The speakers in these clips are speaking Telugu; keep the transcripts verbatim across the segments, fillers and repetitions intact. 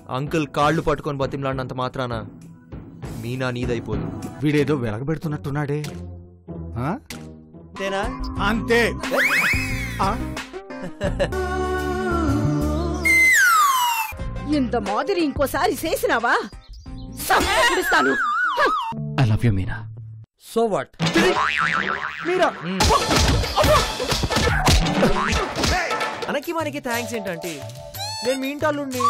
అంకుల్ కాళ్ళు పట్టుకొని బతిమలాడినంత మాత్రాన మీనా నీదైపోదు. వీడేదో వెలగబెడుతున్నట్టున్నాడే. అంతేనా? అంతే. ఇంత మాదిరి ఇంకోసారి చేసినావా సంపిస్తాను. I love you Meena. So what? మీరా అనకి మనకి థ్యాంక్స్ ఏంటంటే నేను మీ ఇంటాళ్ళుండి.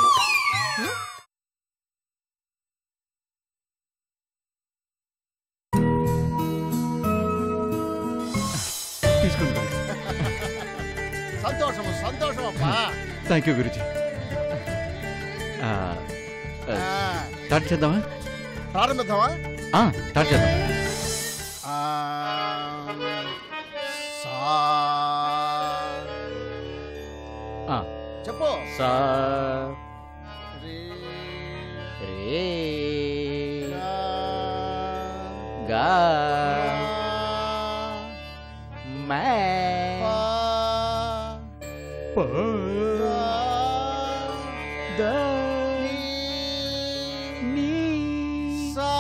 తీసుకుంటా. సంతోషము సంతోషం అప్పా. Thank you Guruji. స్టార్ట్ చేద్దామా? ప్రారంభిద్దామా? స్టార్ట్ చేద్దాం. చెప్పు. సా రే రే గా మే ప ద నీ సా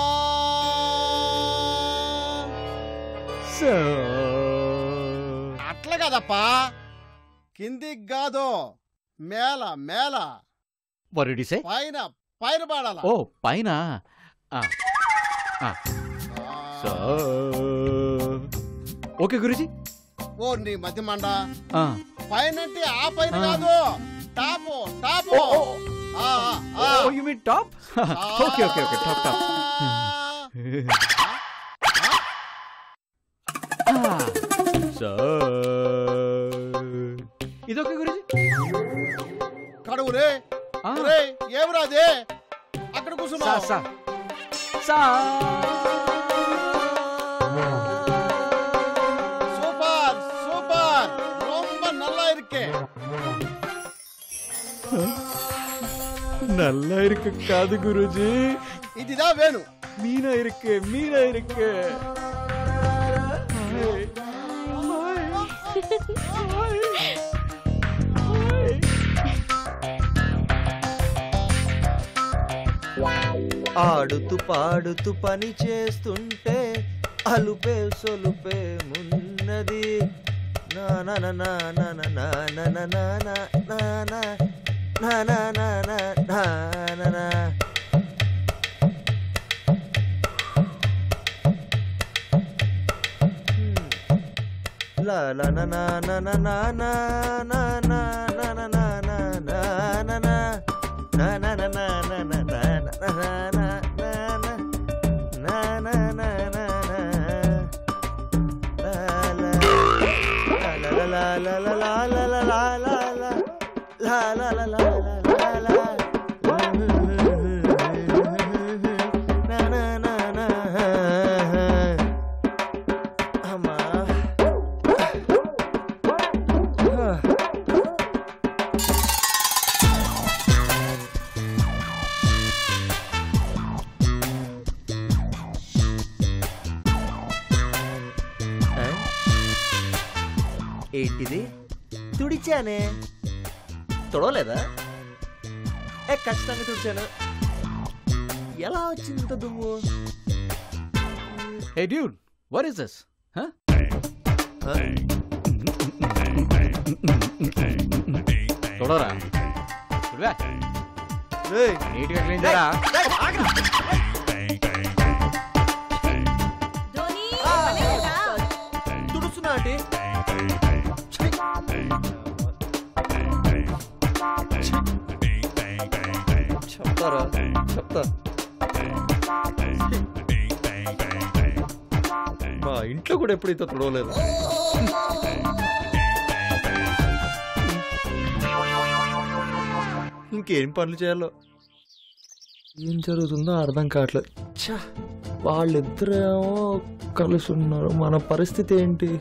సో. అట్లా కదప్పా, కిందికి కాదు, మేల మేల. What did you say? పైన పైన పాడాల. ఓ పైన. So okay Guruji. ఓ నీ మధ్య మండ. ఆ పైన అంటే ఆ పైన కాదు, top top. Oh you mean top? Okay okay okay top top. So ఇదొకే గురుజీ. కడువు రే రే ఏమరాదే అక్కడ కూర్చున్నా. సూపర్ సూపర్ రొంబ నల్లా ఇరుకే. నల్ల ఇరుకు కాదు గురుజీ, ఇదిదా వేణు. మీనా ఇరుకే మీనా ఇరుకే. ఆడుతూ పాడుతూ పని చేస్తుంటే అలుపే సొలుపే మున్నది. ఏంటిది? తుడిచానే. తుడవలేదా? ఏ ఖచ్చితంగా తుడిచాను. ఎలా వచ్చింది ఇంత దుమ్ము? Hey dude, what is this? Huh? తొడరా. రేయ్ నీట్గా క్లీన్ చేయరా. తుడుస్తున్నా అంటే చెప్తారా? చెప్తా. మా ఇంట్లో కూడా ఎప్పుడైతే తుడవలేదు. ఇంకేం పనులు చేయాలో ఏం జరుగుతుందో అర్థం కావట్లేదు. ఛా, వాళ్ళిద్దరేమో కలిసి ఉన్నారు, మన పరిస్థితి ఏంటి?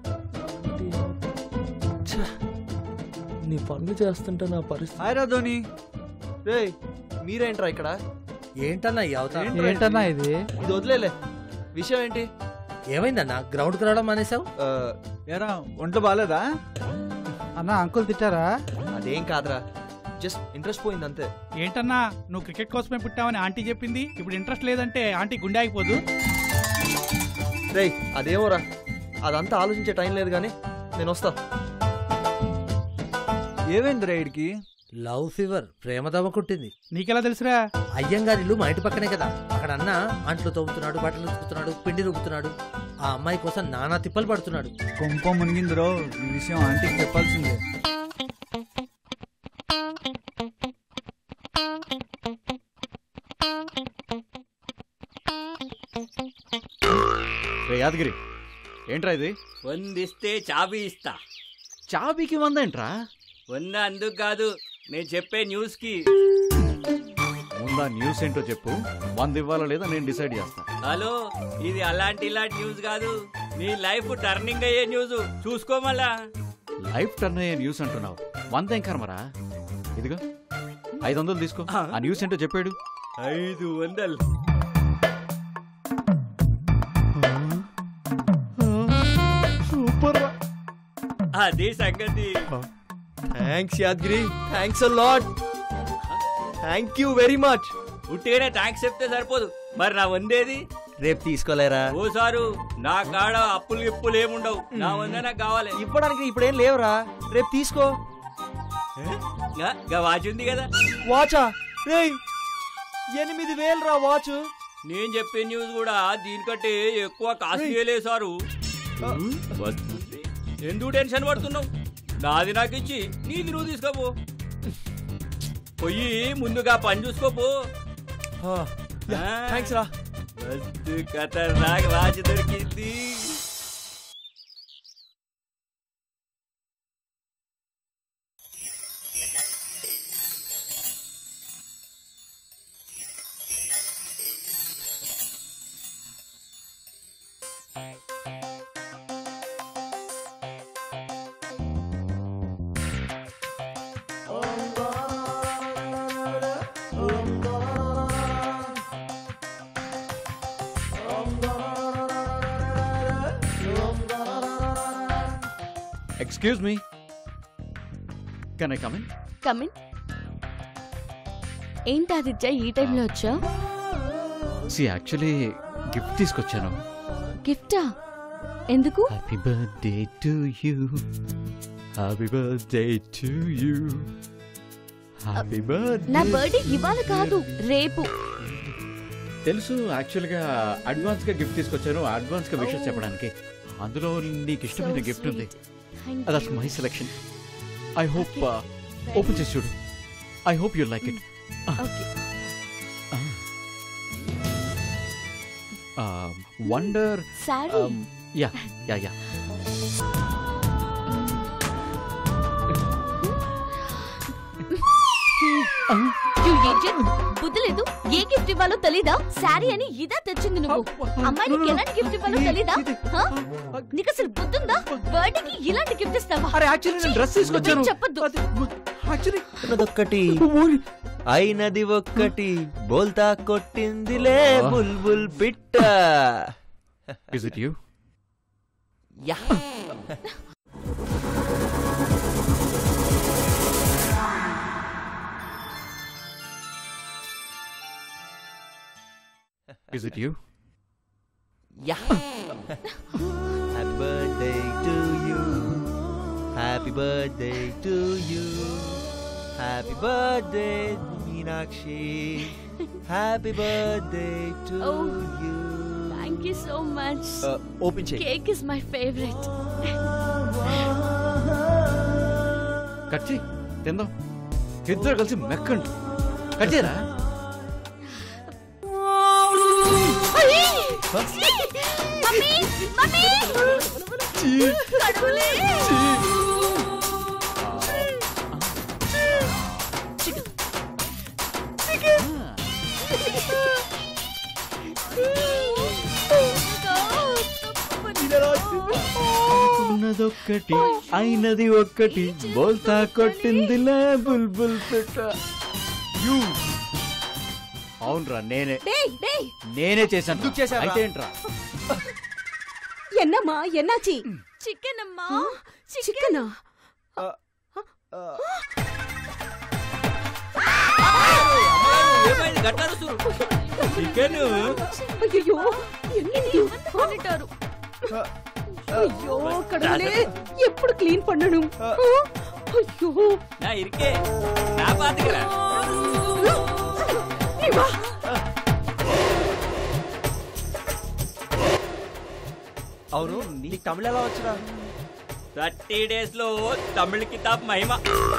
ఛా, నీ పనులు చేస్తుంటే నా పరిస్థితి. హాయ్ రా ధోని. రే మీరేంట్రా ఇక్కడ? ఏంటన్నా ఈ అవతారం? ఏంటన్నా ఇది? ఇది వదిలేలే. విషయం ఏంటి? ఏమైందన్నా గ్రౌండ్కి రావడం మానేసావు? ఏరా ఒంట్లో బాగాలేదా అన్న? అంకుల్ తిట్టారా? అదేం కాదురా, జస్ట్ ఇంట్రెస్ట్ పోయింది అంతే. ఏంటన్నా నువ్వు క్రికెట్ కోసమే పుట్టావని ఆంటీ చెప్పింది, ఇప్పుడు ఇంట్రెస్ట్ లేదంటే ఆంటీ గుండె ఆగిపోదు. రేయ్ అదేమోరా, అదంతా ఆలోచించే టైం లేదు కానీ నేను వస్తా. ఏమైంది రైడ్కి? లవ్ ఫీవర్, ప్రేమ దమ కుట్టింది. నీకెలా తెలుసురా? అయ్యంగారి ఇల్లు మా ఇంటి పక్కనే కదా. అక్కడ అన్న అంట్లు తవ్వుతున్నాడు, బట్టలు ఉతుకుతున్నాడు, పిండి రుబ్బుతున్నాడు. ఆ అమ్మాయి కోసం నానా తిప్పలు పడుతున్నాడు. కొంప మునిగిందిరో, ఈ విషయం ఆంటీకి చెప్పాల్సిందే. యాదగిరి ఏంట్రా ఇది? వందిస్తే చాబీ ఇస్తా. చాబీకి వందేంట్రా? వంద అందుకు కాదు, నేను చెప్పే న్యూస్ కి. ముందా న్యూస్ ఏంటో చెప్పు, వంద ఇవ్వాలా లేదా నేను డిసైడ్ చేస్తా. హలో, ఇది అలాంటి ఇలాంటి న్యూస్ కాదు, నీ లైఫ్ టర్నింగ్ అయ్యే న్యూస్. చూసుకోమలా. లైఫ్ టర్న్ అయ్యే న్యూస్ అంటున్నావు, వంద ఏం కర్మరా? ఇదిగో ఐదు వందలు తీసుకో. ఆ న్యూస్ ఏంటో చెప్పాడు. ఐదు వందలు సూపర్. అదే సంగతి. Thanks Yadagiri, thanks a lot. Thank you very much. ఉట్టిగానే థ్యాంక్స్ చెప్తే సరిపోదు, మరి నా వందేది? రేపు తీసుకోలేరా? ఓ సారు, నా కాడ అప్పులు ఇప్పులు ఏముండవు, నా వంద నాకు కావాలి. ఇవ్వడానికి ఇప్పుడేం లేవురా, రేపు తీసుకో. వాచ్ ఉంది కదా. వాచా? రేయ్ ఎనిమిది వేలు రా వాచ్. నేను చెప్పే న్యూస్ కూడా దీనికంటే ఎక్కువ కాస్ట్లీ సారు. ఎందుకు టెన్షన్ పడుతున్నావు? నాది నాకు ఇచ్చి నీది నువ్వు తీసుకోపో. పోయి ముందుగా పని చూసుకోపో. థ్యాంక్స్ రా. ఖతర్నాక్ వాచ్ దొరికింది. Excuse me, can I come in? Come in. ఏంటి ఆదిత్య ఈ టైంలో వచ్చా? సి యాక్చువల్లీ గిఫ్ట్ తీసుకొచ్చాను. గిఫ్టా? ఎందుకు? Happy birthday to you, happy birthday to you, happy birthday. నా బర్త్డే ఇవాళ కాదు, రేపు. తెలుసు, యాక్చువల్గా అడ్వాన్స్ గా గిఫ్ట్ తీసుకొచ్చాను, అడ్వాన్స్ గా విషెస్ చెప్పడానికి. అందులో నీకు ఇష్టమైన గిఫ్ట్ ఉంది. That's my selection. I hope open చేసి చూడు. I hope you like it. Wonder sorry. Yeah yeah yeah బుద్ధి లేదు, ఏ గిఫ్ట్ ఇవ్వాలో తెలీదా? సారీ అని ఇదా తెచ్చింది నువ్వు. అమ్మాయికి ఎలాంటి గిఫ్ట్ ఇవ్వాలో తెలీదా? నీకు అసలు బుద్ధుందా? బర్త్డేకి ఇలాంటి గిఫ్ట్ ఇస్తావా? అరే యాక్చువల్లీ నేను డ్రెస్ తీసుకొచ్చాను. చెప్పొద్దు. యాక్చువల్లీ అన్నదొక్కటి అయినది ఒక్కటి, బోల్తా కొట్టిందిలే బుల్బుల్ పిట్ట. Is it you? Yeah. Is it you? Yeah. Happy birthday to you. Happy birthday to you. Happy birthday, Meenakshi. Happy birthday to oh, you. Thank you so much. Uh, open check. Cake is my favorite. Cut చేయి, తిందాం. ఇద్దరు కలిసి మెక్కండి. కట్ చేయరా? మమ్మీ మమ్మీ కడుపులే. ఉన్నదొక్కటి అయినది ఒక్కటి, బోల్తా కొట్టిందిలే బుల్బుల్ పిట్ట. అవునరా, నేనే నేనే చేశాను. అయితే ఏంట్రా? ఎన్నమ్మా ఎన్నాచి? చికెన్ అమ్మా. చికెనా? గట్ల చికెన్ అయ్యో ఎన్ని అంటారు అయ్యో కడవలే ఎప్పుడు క్లీన్ పన్నను అయ్యో నా ఇరికే నా పాతకరా అవును నీకు తమిళ ఎలా వచ్చరా? థర్టీ డేస్ లో తమిళ కితాబ్ మహిమ.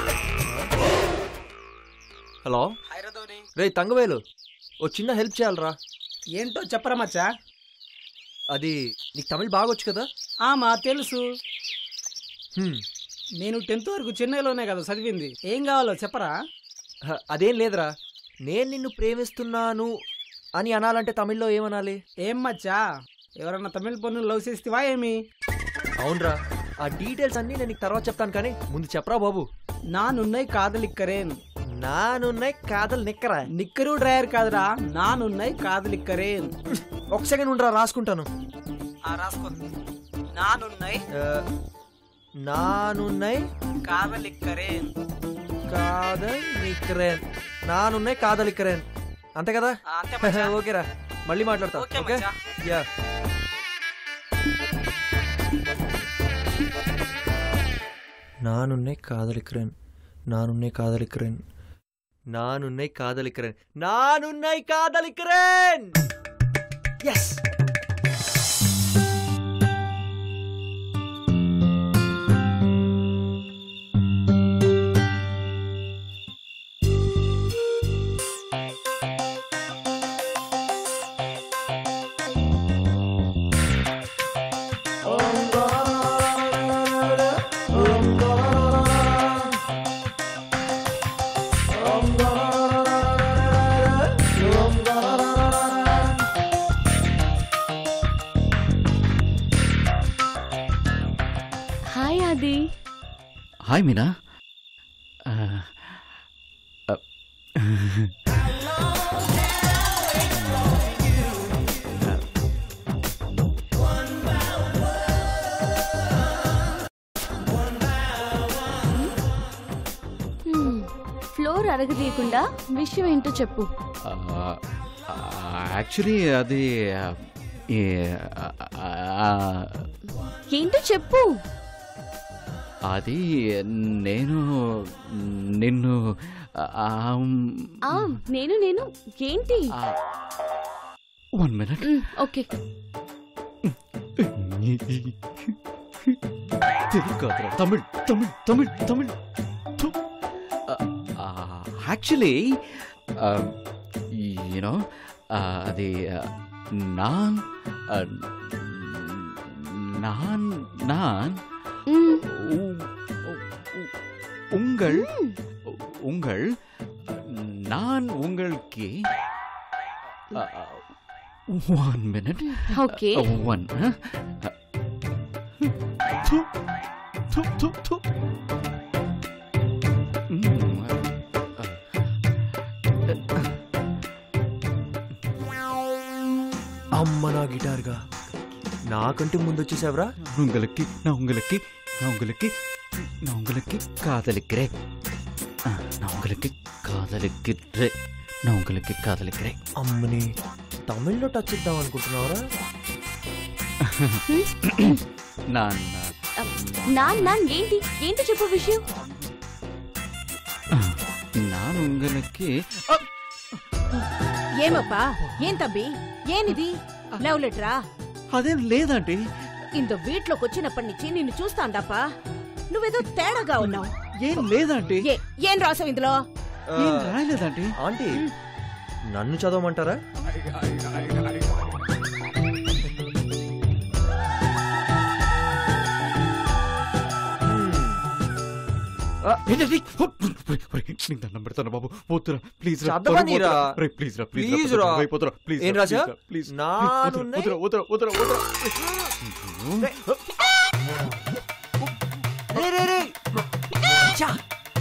హలో రే తంగవేలు, ఓ చిన్న హెల్ప్ చేయాలరా. ఏంటో చెప్పరా మచ్చా? అది నీకు తమిళ్ బాగొచ్చు కదా? ఆమా తెలుసు. నేను టెన్త్ వరకు చెన్నైలోనే కదా చదివింది. ఏం కావాలో చెప్పరా? అదేం లేదురా, నేను నిన్ను ప్రేమిస్తున్నాను అని అనాలంటే తమిళ్లో ఏమనాలి? ఏం మచ్చా, ఎవరన్నా తమిళ పన్నులు లవ్ చేస్తావా ఏమి? అవునరా, ఆ డీటెయిల్స్ అన్ని నేను నీకు తర్వాత చెప్తాను, కానీ ముందు చెప్పరా బాబు. నానున్నాయి కాదలిక్కరేన్. నానున్నాయి కాదలు నిక్కరా? నిక్కరు డ్రైయర్ కాదురా, నానున్నాయి కాదలిక్కరేన్. ఒక సెకండ్ ఉండరా, రాసుకుంటాను. రాసుకో. నానున్నాయి నానున్నాయి కాదలిక్కరేన్. కాదలిక్కరేన్. నానున్నాయి కాదలిక్కరేన్, అంతే కదా? ఓకేరా, మళ్ళీ మాట్లాడతా. Okay yeah. நானுன்னை காதலிக்கிறேன், நான் உன்னை காதலிக்கிறேன், நான் உன்னை காதலிக்கிறேன், நான் உன்னை காதலிக்கிறேன். எஸ். హాయ్ మీనా. ఫ్లోర్ అరగదీయకుండా విషయం ఏంటో చెప్పు. యాక్చువల్లీ అది ఏంటో చెప్పు. అది నేను నిన్ను నేను నేను ఏంటి? One minute. ఓకే. తెలుగు కాదురా, తమిళ్ తమిళ్ తమిళ్ తమిళ్. యాక్చువల్లీ యూనో అది నాన్ నాన్ నాన్ உங்கள் உங்கள் நான் உங்களுக்கு one minute. Okay. uh, one huh? thu, thu, thu, thu. అమ్మ నా గిటార్గా నాకంటే ముందు వచ్చేసావరా. உங்களுக்கு நான் உங்களுக்கு நான் உங்களுக்கு நான் உங்களுக்கு காதலிக்கிறேன் நான் உங்களுக்கு காதலிக்கிறேன் நான் உங்களுக்கு காதலிக்கிறேன். అమ్మని తమిళ్లో టచ్ ఇద్దాం అనుకుంటున్నావరా? நான் நான் நான் ఏంటి ఏంటి చెప్పు విషయం. நான் உங்களுக்கு ఏమప్పా ఏం తబ్బి ఏనిది లవ్ లెటరా? అదేం లేదండి. ఇంత వీట్లోకి వచ్చినప్పటి నుంచి నిన్ను చూస్తాండప్పా, నువ్వేదో తేడాగా ఉన్నావు. ఏం లేదండి. ఏం రాసావు ఇందులో? ఏం రాయలేదండి. ఆంటీ నన్ను చదవమంటారా? దండం పెడతాను బాబు, పోతురా ప్లీజ్ రా ప్లీజ్ రా ప్లీజ్ రా పోతురా ప్లీజ్. ఏం రాజా ప్లీజ్ నానున్నాయి వదరా వదరా వదరా. రే రే రే చా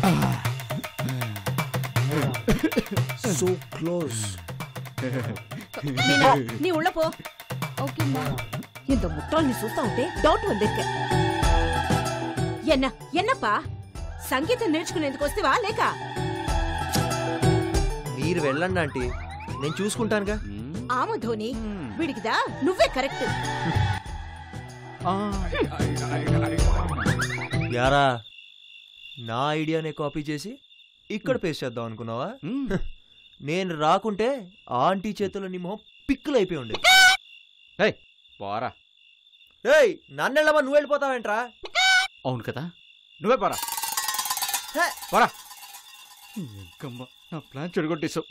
సో క్లోజ్. நீ உள்ள போ. ఓకే మా. இந்த முட்டாள்ని చూస్తా ఉంటే డౌట్ వందిருக்க. என்ன என்னப்பா సంగీతం నేర్చుకునేందుకు వస్తేవా లేక? మీరు వెళ్ళండి ఆంటీ, నేను చూసుకుంటానుగా. ఆమ ధోని వీడికిదా నువ్వే కరెక్ట్. యారా నా ఐడియానే కాపీ చేసి ఇక్కడ పేస్ట్ చేద్దాం అనుకున్నావా? నేను రాకుంటే ఆంటీ చేతుల్లో నీ మొహం పిక్కులు అయిపోయి ఉండే. పోరా. ఏయ్ నన్నెళ్ళమా నువ్వు వెళ్ళిపోతావేంట్రా? అవును కదా, నువ్వే పోరా. పోరా. నా ప్లాన్ చెడగొట్టేసావు.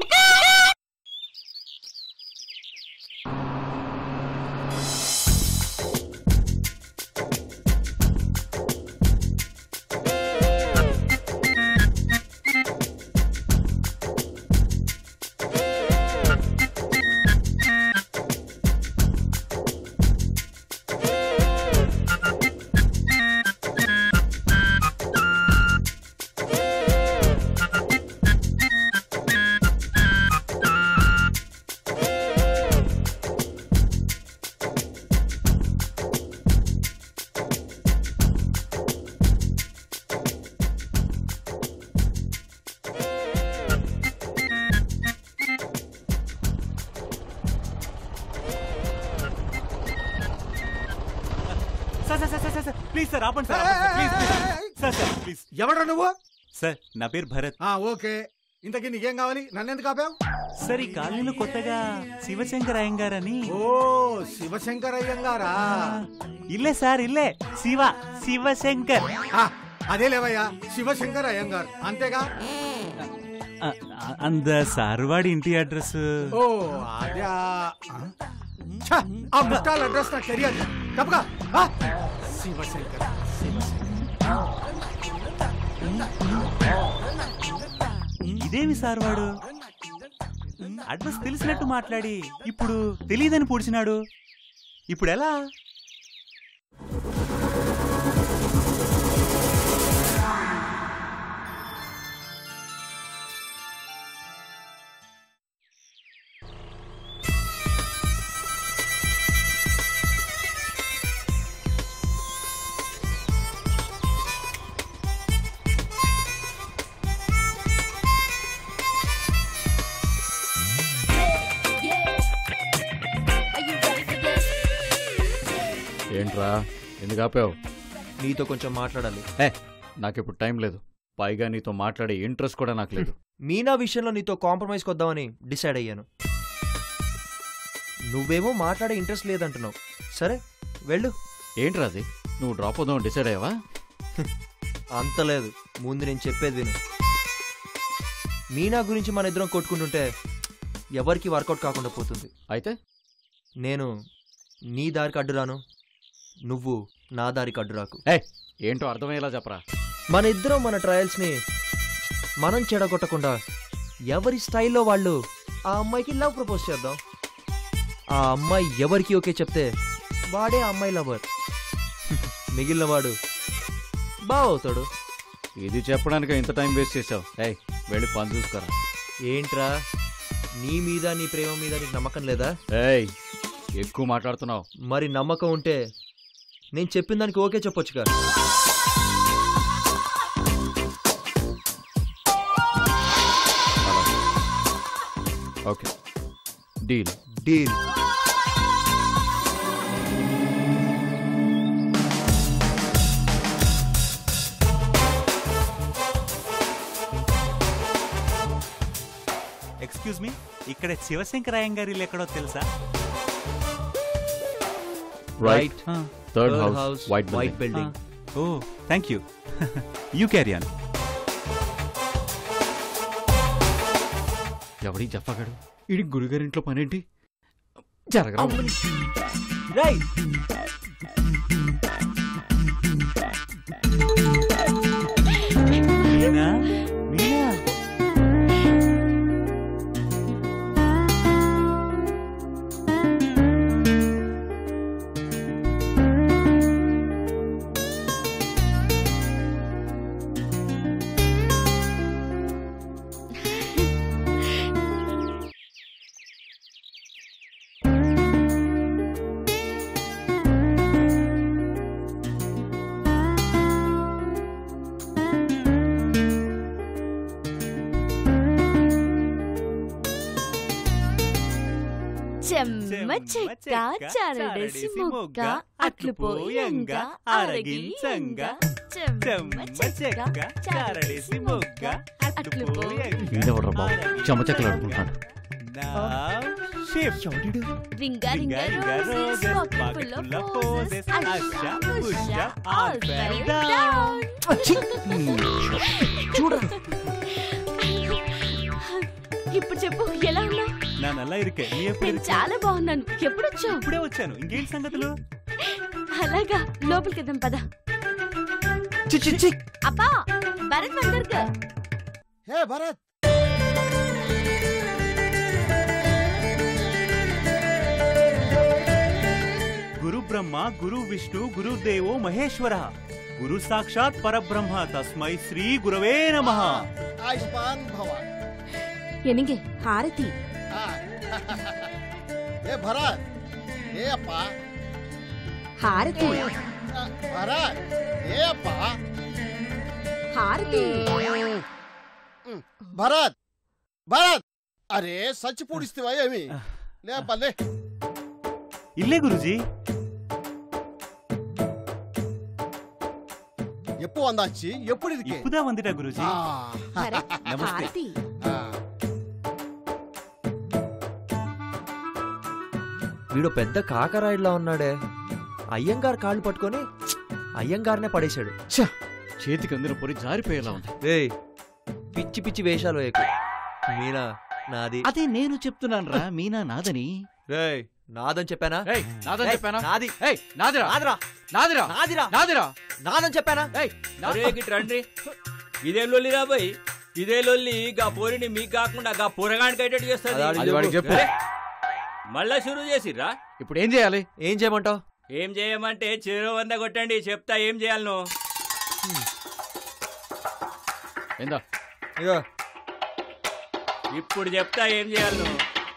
ప్లీజ్ సార్ ఆపండి sir, please sir sir please. ఎవడ్రా నువ్వు? సార్ నా పేరు భరత్. ఓకే, ఇంతకీ నీకేం కావాలి? నన్ను ఎందుకు ఆపావు? సార్ ఈ కాలనీలో కొత్తగా శివశంకర్ అయ్యంగార్ అని. ఓ శివశంకర్ అయ్యంగారా? ఇల్లే సార్ ఇల్లే, శివ శివశంకర్. అదే లేవయ్యా, శివశంకర్ అయ్యంగార్ అంతేగా? అంద సార్ వాడి ఇంటి అడ్రస్. ఓ అదే, ఆ ముట్టాల అడ్రస్ నాకు తెలియదు. తప్పగా శివశంకర్ ఇదేమి సార్ వాడు అడ్రస్ తెలిసినట్టు మాట్లాడి ఇప్పుడు తెలియదని పూడ్చినాడు. ఇప్పుడు ఎలా? ఏంట్రా ఎందుకు ఆపావు? నీతో కొంచెం మాట్లాడాలి. నాకు ఇప్పుడు టైం లేదు, పైగా నీతో మాట్లాడే ఇంట్రెస్ట్ కూడా నాకు లేదు. మీనా విషయంలో నీతో కాంప్రమైజ్ కొద్దామని డిసైడ్ అయ్యాను. నువ్వేమో మాట్లాడే ఇంట్రెస్ట్ లేదంటున్నావు. సరే వెళ్ళు. ఏంట్రా అది, నువ్వు డ్రాప్ అవుదాం డిసైడ్ అయ్యావా? అంత లేదు, ముందు నేను చెప్పేది విను. మీనా గురించి మన ఇద్దరం కొట్టుకుంటుంటే ఎవరికి వర్కౌట్ కాకుండా పోతుంది. అయితే నేను నీ దారికి అడ్డురాను, నువ్వు నా దారికి అడ్డురాకు. ఏంటో అర్థమయ్యేలా చెప్పరా. మన ఇద్దరం మన ట్రయల్స్ని మనం చెడగొట్టకుండా ఎవరి స్టైల్లో వాళ్ళు ఆ అమ్మాయికి లవ్ ప్రపోజ్ చేద్దాం. ఆ అమ్మాయి ఎవరికి ఓకే చెప్తే వాడే ఆ అమ్మాయి లవర్, మిగిలిన వాడు బావవుతాడు. ఇది చెప్పడానికి ఇంత టైం వేస్ట్ చేసావు. ఏయ్ వెళ్ళి పని చూసుకోరా. ఏంట్రా నీ మీద నీ ప్రేమ మీద నీకు నమ్మకం లేదా? ఏయ్ ఎక్కువ మాట్లాడుతున్నావు. మరి నమ్మకం ఉంటే నేను చెప్పిన దానికి ఓకే చెప్పొచ్చుగా. Okay deal deal. Excuse me, ఇక్కడ శివశంకర్ అయ్యంగార్ ఇల్లు ఎక్కడో తెలుసా? Right, third house, white white building. Oh thank you, you carry on. ఎవడి చెప్పగాడు? ఇడి గురుగారింట్లో పనేంటి? జరగరా. రైట్. మీనా మీనా చెమ్మ చెక్క చారడేసి ముగ్గ అట్లు పోయంగా ఆరగించంగా చెమ్మ చెక్క చారడేసి ముగ్గ అట్లు పోయంగా వీడెవడ్రా బాబు చెమచక్కలు ఆడుకుంటాడు. Ring a ring a roses pocket full of roses ఆశా ఉషా ఆల్ ఫెల్ డౌన్. చూడరా ఇప్పుడు చెప్పు ఎలా ఉన్నావు? నా నల్లా ఇరికే నీ ఎప్పుడు నేను చాలా బాగున్నాను. ఎప్పుడు వచ్చావు? ఇప్పుడే వచ్చాను. ఇంకేంటి సంగతులు? అలాగా లోపలికి వెళ్దాం పద. చి చి చి అబ్బా భరత్ వందర్కర్. హే భరత్, గురు బ్రహ్మ గురు విష్ణు గురుదేవో మహేశ్వర గురు సాక్షాత్ పరబ్రహ్మ తస్మై శ్రీ గురవే నమః. ఆయుష్మాన్ భవ. ఎనిగే హారతి. ఏ భరత్, ఏ అప్ప హారతి. భరత్, ఏ అప్ప హారతి. భరత్ భరత్, అరే సచ్చి పూడిస్తేవా ఏమి? లే పల్లె. ఇల్లే గురుజీ. ఎప్పు వందాచి ఎప్పుడు ఇది ఇప్పుదా వందిటా గురుజీ. భరత్ నమస్తే. హారతి. వీడు పెద్ద కాకరాయిలా ఉన్నాడే. అయ్యంగారు కాళ్ళు పట్టుకొని అయ్యంగారినే పడేశాడు. ఛ! చేతికి అందిన పొరి జారిపోయేలా ఉంది. ఏయ్ పిచ్చి పిచ్చి వేషాలు వేయకు. మీనా నాది. అదే నేను చెప్తున్నాను రా మీనా నాదని. రేయ్ నాదని చెప్పానా? ఏయ్ నాదని ఏయ్, చెప్పానా? నాది. ఏయ్ నాదిరా నాదిరా నాదిరా నాదిరా నాదిరా నాదని చెప్పానా? ఏయ్ నా- అరే గిట్ రండి. ఇదే లొల్లి రాబోయ్, ఇదే లొల్లి గా పోరిని మీకు కాకుండా గా పోరగానికి అయ్యేటట్టు చేస్తుంది. అది వాడికి చెప్పు. అరే, మళ్ళా షురూ చేసిర్రా? ఇప్పుడు ఏం చేయాలి? ఏం చేయమంటావు? ఏం చేయమంటే చెరో వంద కొట్టండి, చెప్తా ఏం చేయాలను. ఏందా ఇగో ఇప్పుడు చెప్తా ఏం చేయాలను.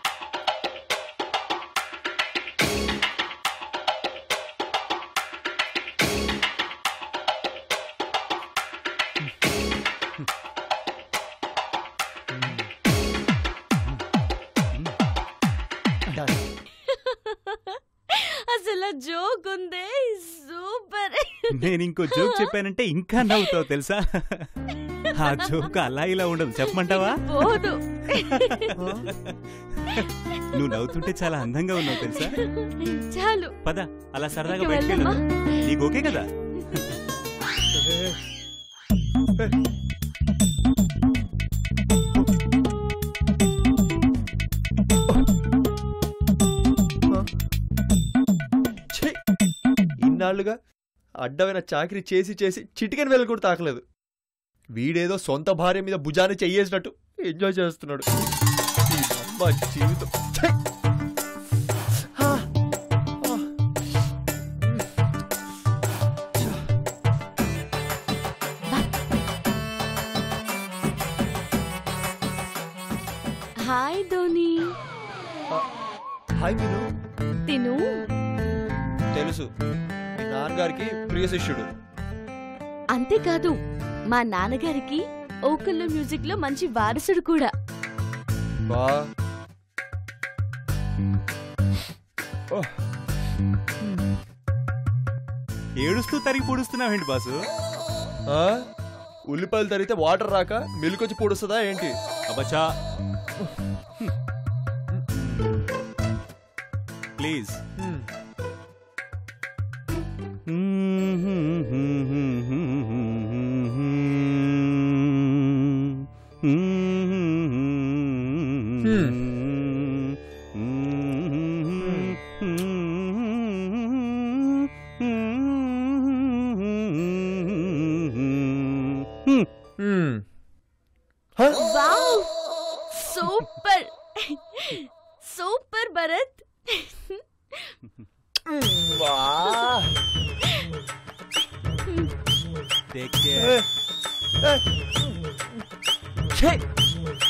అసలు జోక్ ఉందే సూపర్. నేను ఇంకో జోక్ చెప్పానంటే ఇంకా నవ్వుతావు తెలుసా? ఆ జోక్ అలా ఇలా ఉండదు, చెప్పమంటావా? పోదు. నువ్వు నవ్వుతుంటే చాలా అందంగా ఉన్నావు తెలుసా? చాలు పద అలా సరదాగా ఇక బయటికి వెళ్దామా? వెళ్దాం. నీకు ఓకే కదా? ఛీ! ఇన్నాళ్లుగా అడ్డమైన చాకరీ చేసి చేసి చిటికెన్ వేలు కూడా తాకలేదు. వీడేదో సొంత భార్య మీద భుజాన్ని చెయ్యేసినట్టు ఎంజాయ్ చేస్తున్నాడు. ఈ అమ్మ జీవితం. ఛీ! ఆ! ఆ! హాయ్ ధోని. హాయ్ మీను. తిను. తెలుసు, మీ నాన్నగారికి ప్రియ శిష్యుడు. అంతేకాదు మా నాన్నగారికి ఓకల్లో మ్యూజిక్ లో మంచి వారసుడు కూడా. బా ఏడుస్తూ తరిగి పొడుస్తున్నావేంటి బాసు? ఆ? ఉల్లిపాయలు తరిగితే వాటర్ రాక మిల్క్ వచ్చి పొడుస్తుందా ఏంటి? అబ్బచ్చా ప్లీజ్. హ్మ్. హ్మ్. హ? Wow super super Bharat. వా! Take care. ఛే!